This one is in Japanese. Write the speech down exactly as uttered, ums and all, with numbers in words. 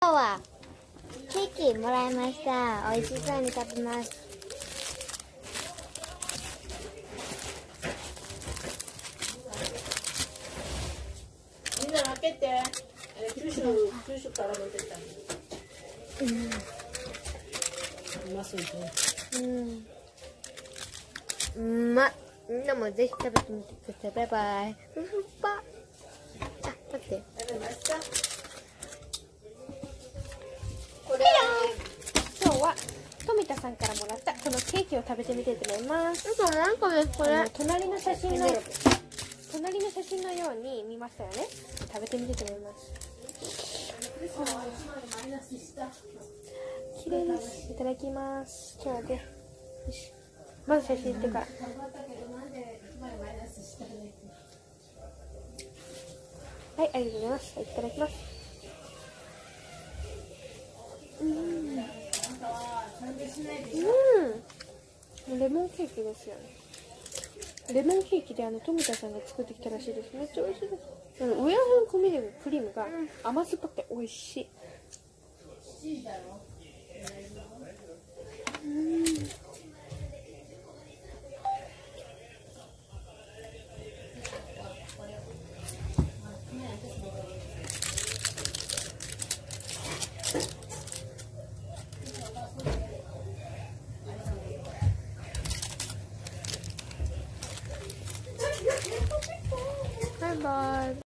今日はケーキもらいました。美味しそうに食べます。 みんな分けて。あれ九州九州から持ってきた。うん。うまそうですね。 うん。うまっ。みんなもぜひ食べてみてください。バイバイ。ふふっぱ。あ、待って。 食べました。 これ今日は富田さんからもらったこのケーキを食べてみたいと思います。 あと何個ですこれ。 隣の写真の隣の写真のように見ましたよね。食べてみたいと思います。綺麗です。いただきます。ちょっと待って。よし。まず写真ってから。はい、ありがとうございます。はい、いただきます。うん。うん。レモンケーキですよね。レモンケーキであの富田さんが作ってきたらしいです。めっちゃ美味しいです。上のクリームが甘酸っぱくて美味しい。